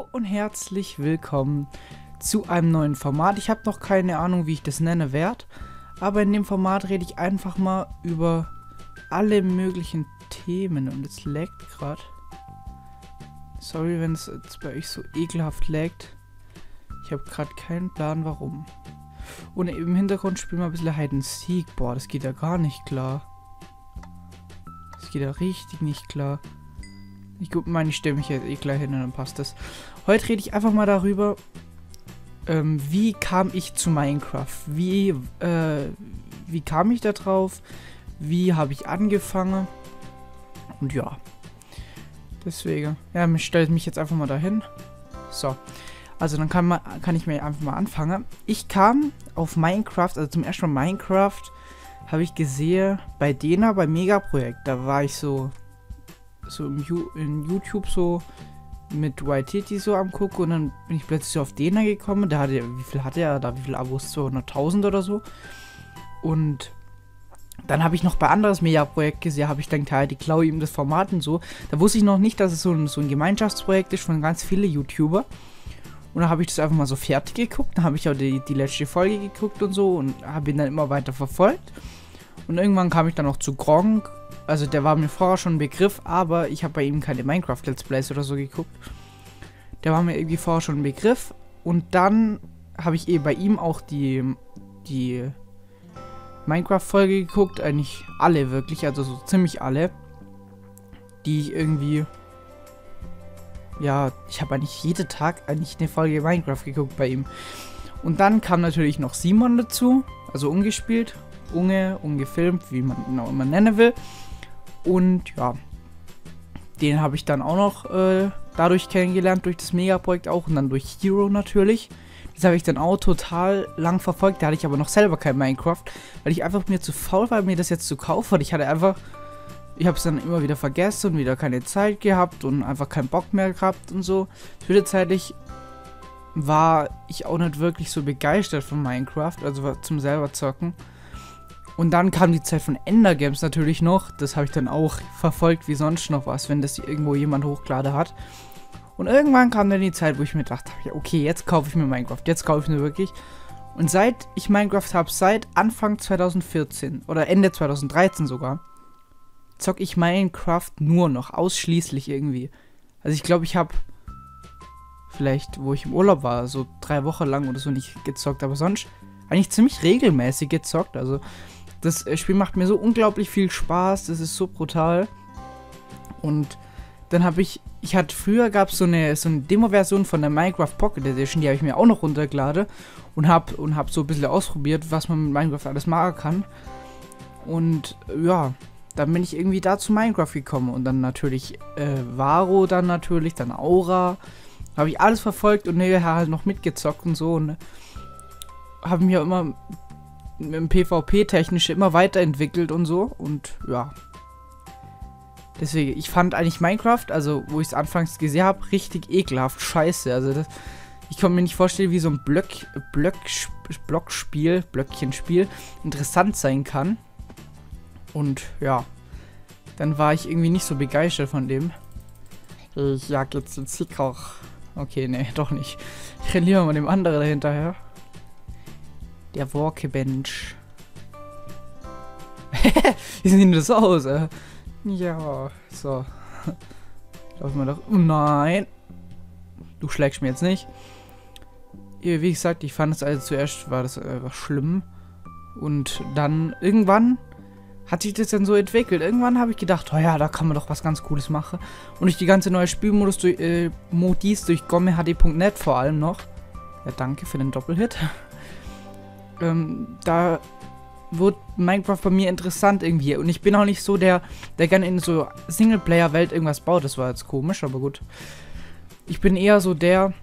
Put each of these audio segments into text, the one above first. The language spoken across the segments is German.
Hallo und herzlich willkommen zu einem neuen Format. Ich habe noch keine Ahnung, wie ich das nennen werde, aber in dem Format rede ich einfach mal über alle möglichen Themen und es laggt gerade. Sorry, wenn es jetzt bei euch so ekelhaft laggt. Ich habe gerade keinen Plan, warum. Und im Hintergrund spielen wir ein bisschen Hide and Seek. Boah, das geht ja gar nicht klar. Das geht ja richtig nicht klar. Ich stelle mich jetzt gleich hin und dann passt das. Heute rede ich einfach mal darüber, wie kam ich zu Minecraft? Wie kam ich da drauf? Wie habe ich angefangen? Und ja. Deswegen. Ja, ich stelle mich jetzt einfach mal dahin. So. Also dann kann ich mir einfach mal anfangen. Ich kam auf Minecraft, also zum ersten Mal Minecraft, habe ich gesehen bei Dena, bei Megaprojekt. Da war ich so in YouTube so mit YTT so am gucken und dann bin ich plötzlich so auf Dena gekommen. Da hatte wie viel hatte er da? Wie viele Abos? 200.000 oder so. Und dann habe ich noch bei anderes Megaprojekt gesehen, habe ich gedacht, ja, die klaue ihm das Format und so. Da wusste ich noch nicht, dass es so ein Gemeinschaftsprojekt ist von ganz vielen YouTuber. Und dann habe ich das einfach mal so fertig geguckt. Dann habe ich auch die letzte Folge geguckt und so und habe ihn dann immer weiter verfolgt. Und irgendwann kam ich dann auch zu Gronkh. Also der war mir vorher schon ein Begriff, aber ich habe bei ihm keine Minecraft-Let's Plays oder so geguckt. Der war mir irgendwie vorher schon ein Begriff. Und dann habe ich bei ihm auch die Minecraft-Folge geguckt. Eigentlich alle wirklich, also so ziemlich alle. Die ich irgendwie... Ja, ich habe eigentlich jeden Tag eigentlich eine Folge Minecraft geguckt bei ihm. Und dann kam natürlich noch Simon dazu, also ungespielt, ungefilmt, wie man ihn auch immer nennen will. Und ja, den habe ich dann auch noch dadurch kennengelernt, durch das Megaprojekt auch und dann durch Hero natürlich. Das habe ich dann auch total lang verfolgt, da hatte ich aber noch selber kein Minecraft, weil ich einfach mir zu faul war, mir das jetzt zu kaufen. Ich habe es dann immer wieder vergessen und wieder keine Zeit gehabt und einfach keinen Bock mehr gehabt und so. Zwischenzeitlich war ich auch nicht wirklich so begeistert von Minecraft, also zum selber zocken. Und dann kam die Zeit von Ender Games natürlich noch. Das habe ich dann auch verfolgt wie sonst noch was, wenn das irgendwo jemand hochgeladen hat. Und irgendwann kam dann die Zeit, wo ich mir dachte, ja, okay, jetzt kaufe ich mir Minecraft. Jetzt kaufe ich mir wirklich. Und seit ich Minecraft habe, seit Anfang 2014 oder Ende 2013 sogar, zocke ich Minecraft nur noch, ausschließlich irgendwie. Also ich glaube, ich habe vielleicht, wo ich im Urlaub war, so 3 Wochen lang oder so nicht gezockt, aber sonst eigentlich ziemlich regelmäßig gezockt. Also das Spiel macht mir so unglaublich viel Spaß, das ist so brutal. Und dann früher gab es so eine Demo-Version von der Minecraft Pocket Edition, die habe ich mir auch noch runtergeladen und hab so ein bisschen ausprobiert, was man mit Minecraft alles machen kann. Und ja, dann bin ich irgendwie da zu Minecraft gekommen und dann natürlich Varo, dann Aura. Habe ich alles verfolgt und nebenher halt noch mitgezockt und so und habe mir immer im PvP-technisch immer weiterentwickelt und so und ja. Deswegen, ich fand eigentlich Minecraft, also wo ich es anfangs gesehen habe, richtig ekelhaft scheiße. Also ich konnte mir nicht vorstellen, wie so ein Blöckchenspiel interessant sein kann. Und ja, dann war ich irgendwie nicht so begeistert von dem. Ich jag jetzt den Zickroch. Okay, nee, doch nicht. Ich renne lieber mal dem anderen dahinterher. Der Workbench. Wie sieht denn das aus? Ja, so. Laufen wir doch. Oh nein. Du schlägst mir jetzt nicht. Wie gesagt, ich fand es also zuerst, war das einfach schlimm. Und dann irgendwann hat sich das dann so entwickelt. Irgendwann habe ich gedacht, oh ja, da kann man doch was ganz Cooles machen. Und durch die ganze neue Spielmodus Modis durch gommehd.net vor allem noch. Ja, danke für den Doppelhit. Da wird Minecraft bei mir interessant irgendwie. Und ich bin auch nicht so der gerne in so Singleplayer-Welt irgendwas baut. Das war jetzt komisch, aber gut. Ich bin eher so der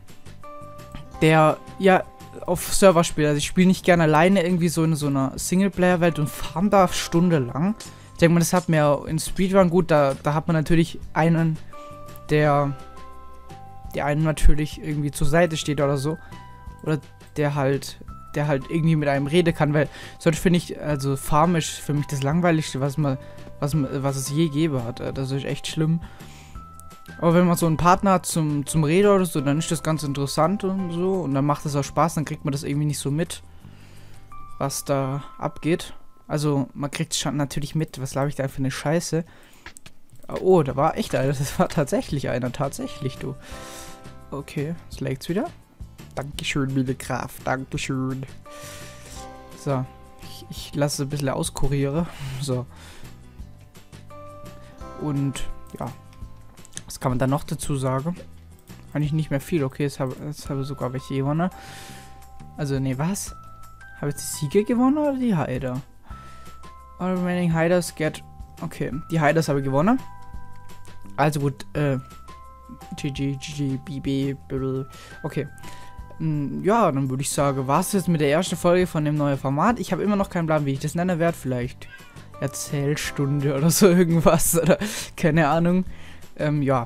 ja auf Server spielt. Also ich spiele nicht gerne alleine irgendwie so in so einer Singleplayer-Welt und farm da stundenlang. Ich denke mal, das hat mir in Speedrun gut. Da hat man natürlich einen, der einem natürlich irgendwie zur Seite steht oder so. Oder der halt irgendwie mit einem reden kann, weil sonst finde ich, also Farm ist für mich das langweiligste, was es je gegeben hat. Das ist echt schlimm. Aber wenn man so einen Partner hat zum Reden oder so, dann ist das ganz interessant und so. Und dann macht es auch Spaß, dann kriegt man das irgendwie nicht so mit, was da abgeht. Also, man kriegt schon natürlich mit, was glaube ich da für eine Scheiße. Oh, da war echt einer. Das war tatsächlich einer. Tatsächlich, du. Okay, jetzt lägt's wieder. Dankeschön, Minecraft. Dankeschön. So. Ich lasse es ein bisschen auskurieren. So. Und, ja. Was kann man da noch dazu sagen? Eigentlich nicht mehr viel. Okay, jetzt habe ich sogar welche gewonnen. Also, nee, was? Habe ich die Siege gewonnen oder die Heider? All remaining Hiders get... Okay, die Hiders habe ich gewonnen. Also gut, GG, BB, okay. Ja, dann würde ich sagen, war es jetzt mit der ersten Folge von dem neuen Format. Ich habe immer noch keinen Plan, wie ich das nennen werde. Vielleicht Erzählstunde oder so irgendwas. Oder keine Ahnung. Ja.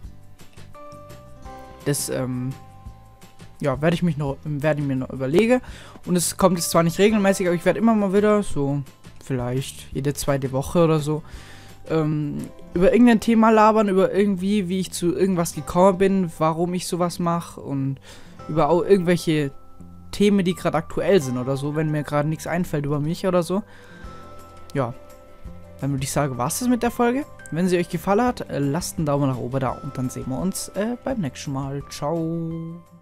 Das, ja, werde ich mir noch überlegen. Und es kommt jetzt zwar nicht regelmäßig, aber ich werde immer mal wieder so, vielleicht jede zweite Woche oder so, über irgendein Thema labern, über irgendwie, wie ich zu irgendwas gekommen bin, warum ich sowas mache und über auch irgendwelche Themen, die gerade aktuell sind oder so, wenn mir gerade nichts einfällt über mich oder so. Ja, dann würde ich sagen, war es das mit der Folge. Wenn sie euch gefallen hat, lasst einen Daumen nach oben da und dann sehen wir uns beim nächsten Mal. Ciao.